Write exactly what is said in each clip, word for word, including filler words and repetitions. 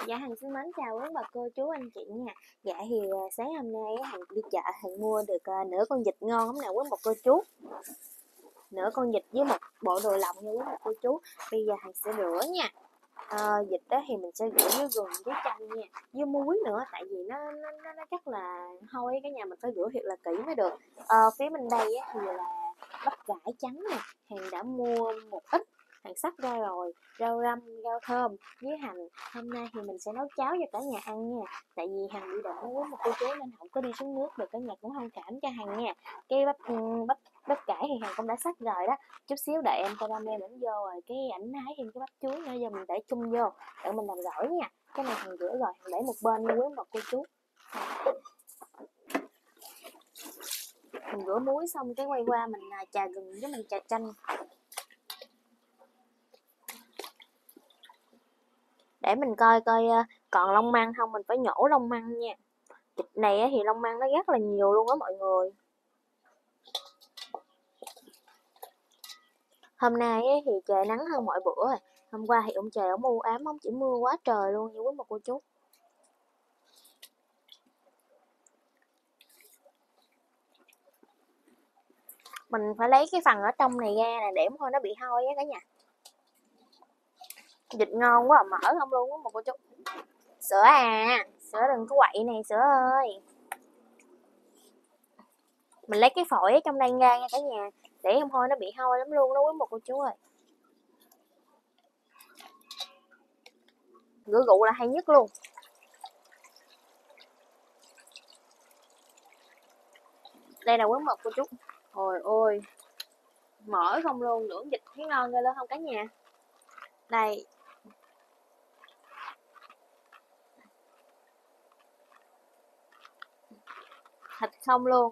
Dạ Hằng xin mến chào quý bà cô chú anh chị nha. Dạ thì à, sáng hôm nay á, Hằng đi chợ Hằng mua được à, nửa con vịt ngon lắm nè quý bà cô chú. Nửa con vịt với một bộ đồ lòng nha quý bà cô chú. Bây giờ Hằng sẽ rửa nha. À, vịt đó thì mình sẽ rửa với gừng với chanh nha, với muối nữa, tại vì nó nó nó, nó chắc là hôi, cái nhà mình phải rửa thiệt là kỹ mới được. À, phía bên đây á, thì là bắp cải trắng nè, Hằng đã mua một ít, Hằng sắp ra rồi, rau răm, rau thơm với hành. Hôm nay thì mình sẽ nấu cháo cho cả nhà ăn nha, tại vì Hằng bị bệnh với một cô chú nên không có đi xuống nước được, cả nhà cũng thông cảm cho Hằng nha. Cái bắp bắp bắp cải thì Hằng cũng đã sắc rồi đó, chút xíu đợi em caramel ảnh vô rồi cái ảnh hái thêm cái bắp chuối nữa, giờ mình để chung vô để mình làm gỏi nha. Cái này Hằng rửa rồi, Hằng để một bên nha quý một cô chú. Mình rửa muối xong cái quay qua mình chà gừng với mình chà chanh để mình coi coi còn lông măng không, mình phải nhổ lông măng nha. Thịt này thì lông măng nó rất là nhiều luôn á mọi người. Hôm nay thì trời nắng hơn mọi bữa rồi. Hôm qua thì ông trời ông u ám, ông chỉ mưa quá trời luôn như quý một cô chú. Mình phải lấy cái phần ở trong này ra nè, để thôi nó bị hôi á cả nhà. Vịt ngon quá, mở không luôn á một cô chú. Sữa à, sữa đừng có quậy này sữa ơi. Mình lấy cái phổi ở trong đây ra nha cả nhà, để không thôi nó bị hôi lắm luôn đó quý một cô chú ơi. Rửa gụ là hay nhất luôn. Đây là quý một cô chú. Ôi ôi, mỡ không luôn, nướng vịt thấy ngon ghê lên không cả nhà. Đây, thịt không luôn.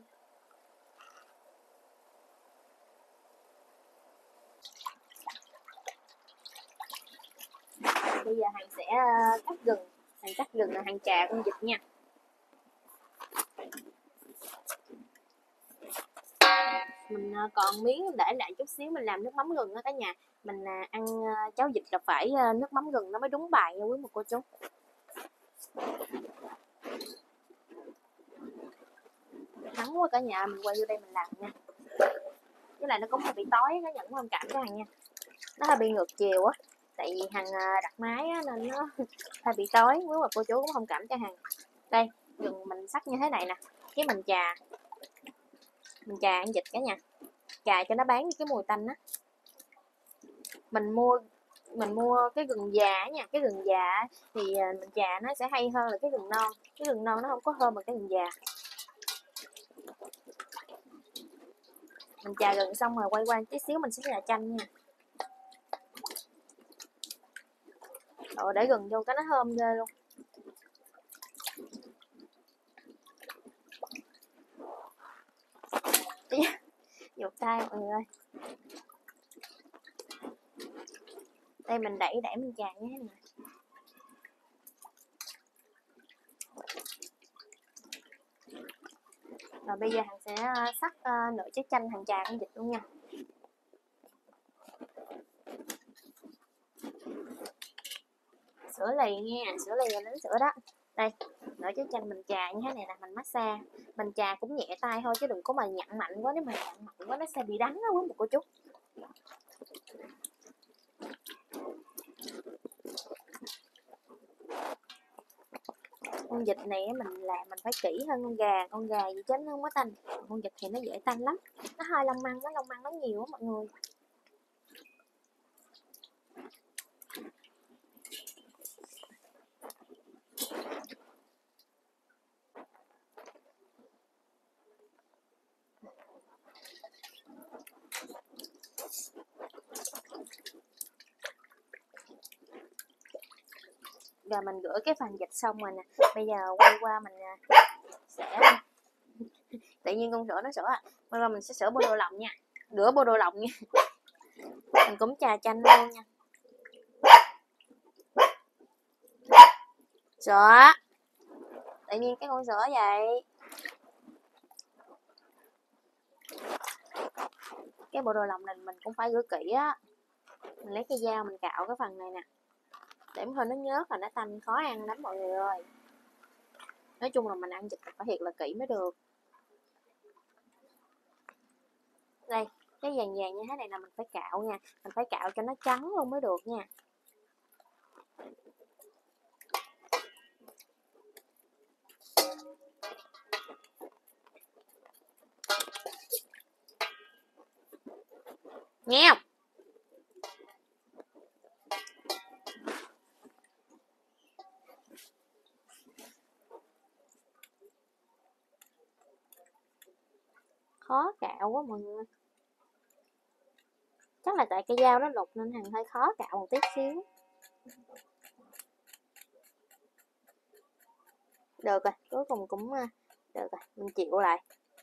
Bây giờ Hằng sẽ cắt gừng, Hằng cắt gừng là Hằng chà con vịt nha. Mình còn miếng để lại chút xíu mình làm nước mắm gừng đó cả nhà. Mình ăn cháo vịt là phải nước mắm gừng nó mới đúng bài nha quý một cô chú. Nắng quá cả nhà, mình quay vô đây mình làm nha. Với lại nó cũng hơi bị tối, nó nhận thông cảm cho Hằng nha. Nó hơi bị ngược chiều á, tại vì Hằng đặt máy á, nên nó hơi bị tối, quý một cô chú cũng thông cảm cho Hằng. Đây, gừng mình sắc như thế này nè, cái mình chà, mình chà ăn vịt cả nhà, chà cho nó bán cái mùi tanh á. Mình mua mình mua cái gừng già nha, cái gừng già thì mình chà nó sẽ hay hơn là cái gừng non, cái gừng non nó không có thơm bằng cái gừng già. Mình chà gừng xong rồi quay qua tí xíu mình sẽ chà chanh nha. Rồi để gừng vô cái nó thơm ghê luôn. Dục tay mọi người ơi. Đây mình đẩy đẩy mình chà như thế này. Rồi bây giờ Hằng sẽ sắc uh, nửa trái chanh Hằng chà con vịt luôn nha. Sữa lì nha, sữa lì là đến sữa đó. Đây, nửa trái chanh mình chà như thế này là mình massage. Mình chà cũng nhẹ tay thôi chứ đừng có mà nhặn mạnh quá, nếu mà nhặn mạnh quá nó sẽ bị đắng đó quý một cô chú. Con vịt này mình làm mình phải kỹ hơn con gà, con gà gì chứ nó không có tanh, con vịt thì nó dễ tanh lắm, nó hơi lông măng, nó lông măng nó nhiều á mọi người. Rồi mình rửa cái phần vịt xong rồi nè, bây giờ quay qua mình sẽ tự nhiên con sữa nó sữa à, quay qua mình sẽ sữa bô đồ lòng nha, rửa bô đồ lòng nha. Mình cũng chà chanh luôn nha. Sữa, tự nhiên cái con sữa vậy. Cái bộ đồ lòng này mình cũng phải rửa kỹ á. Mình lấy cái dao mình cạo cái phần này nè. để thôi nó nhớt là nó tanh khó ăn lắm mọi người ơi. Nói chung là mình ăn vịt phải thiệt là kỹ mới được. Đây, cái vàng vàng như thế này là mình phải cạo nha, mình phải cạo cho nó trắng luôn mới được nha. Nghe không? Khó cạo quá mọi người. Chắc là tại cây dao nó lục nên hàng hơi khó cạo một tí xíu. Được rồi, cuối cùng cũng được rồi, mình chịu lại.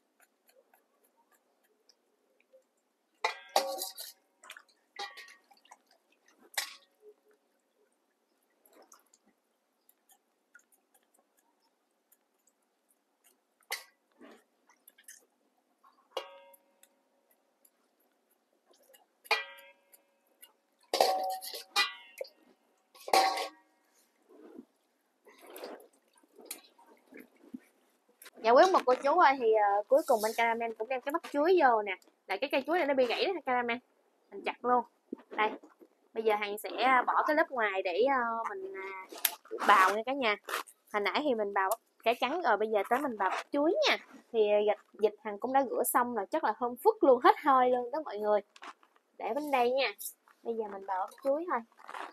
Dạ quý một cô chú ơi, thì uh, cuối cùng bên Caramel cũng đem cái bắp chuối vô nè. Là cái cây chuối này nó bị gãy đó Caramel. Mình chặt luôn. Đây. Bây giờ Hằng sẽ bỏ cái lớp ngoài để uh, mình uh, bào nha cả nhà. Hồi nãy thì mình bào cải trắng rồi, bây giờ tới mình bào bắp chuối nha. Thì vịt vịt Hằng cũng đã rửa xong rồi, chắc là thơm phức luôn, hết hơi luôn đó mọi người. Để bên đây nha. Bây giờ mình bào bắp chuối thôi.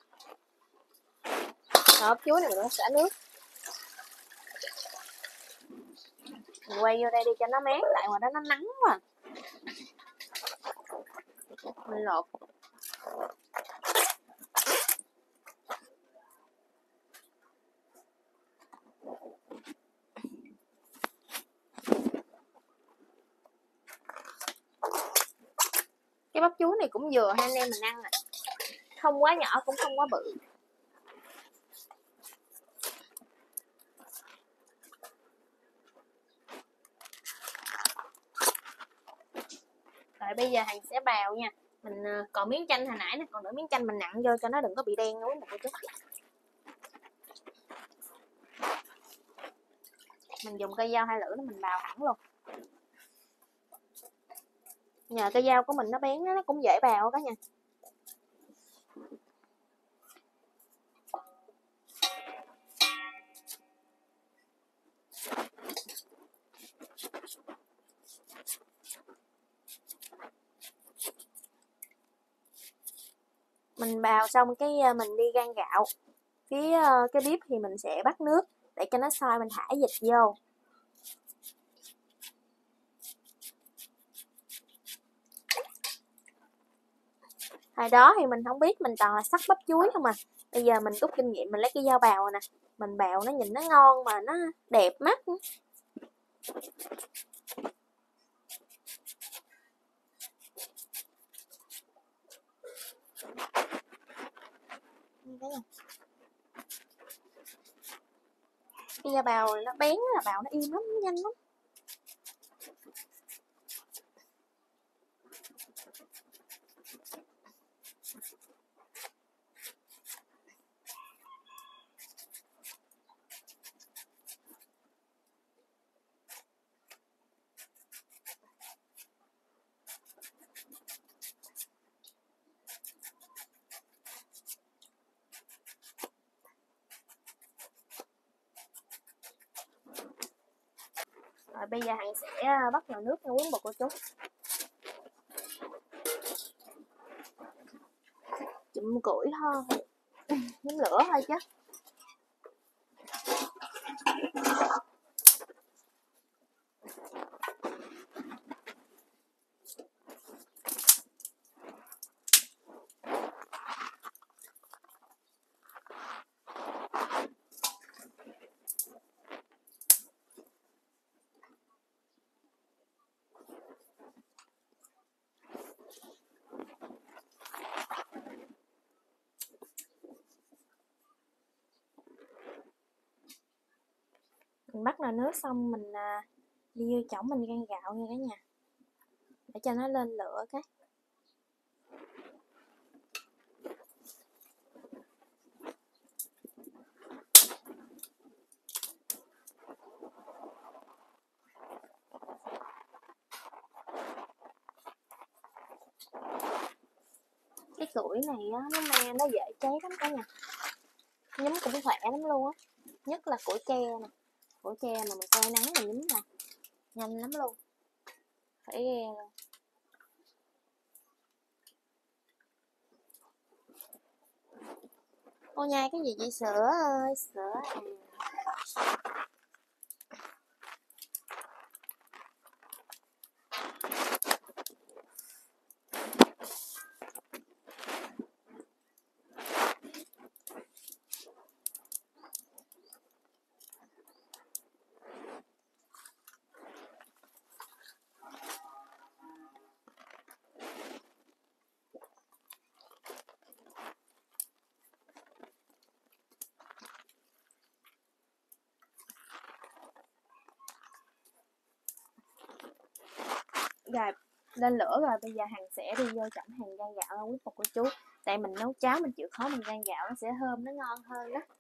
Bào bắp chuối này mình sẽ xả nước. Mình quay vô đây đi cho nó mát, tại ngoài đó nó nắng quá. Mình lột. Cái bắp chuối này cũng vừa hai anh em mình ăn nè. Không quá nhỏ cũng không quá bự. Rồi bây giờ Hằng sẽ bào nha. Mình còn miếng chanh hồi nãy nè, còn nửa miếng chanh mình nặn vô cho nó đừng có bị đen nữa một chút. Mình dùng cây dao hai lưỡi để mình bào hẳn luôn. Nhờ cây dao của mình nó bén nó cũng dễ bào cả nha. Mình bào xong cái mình đi rang gạo. Phía cái bếp thì mình sẽ bắt nước để cho nó sôi, mình thả vịt vô. Hồi đó thì mình không biết, mình toàn là sắc bắp chuối không à. Bây giờ mình rút kinh nghiệm, mình lấy cái dao bào nè, mình bào nó nhìn nó ngon mà nó đẹp mắt. Cái dao bào nó bén là bào nó im lắm, nhanh lắm. Rồi bây giờ Hằng sẽ bắt vào nước nha quý một cô chú. Chụm củi thôi, nhóm lửa thôi chứ. Mình bắt nồi nước xong mình đi vô chổng mình rang gạo nha cả nhà, để cho nó lên lửa cái. củi này á, nó mang nó dễ cháy lắm cả nhà. Nhúm cũng khỏe lắm luôn á. Nhất là củi tre nè. Củi tre mà mình phơi nắng mà nhúm nè. Nhanh lắm luôn. Phải ghe luôn. Cô nhai cái gì vậy sữa ơi, sữa à. Rồi, lên lửa rồi, bây giờ Hằng sẽ đi vô chẩm hàng rang gạo qua quyết phục của chú. Tại mình nấu cháo mình chịu khó mình rang gạo nó sẽ thơm, nó ngon hơn đó.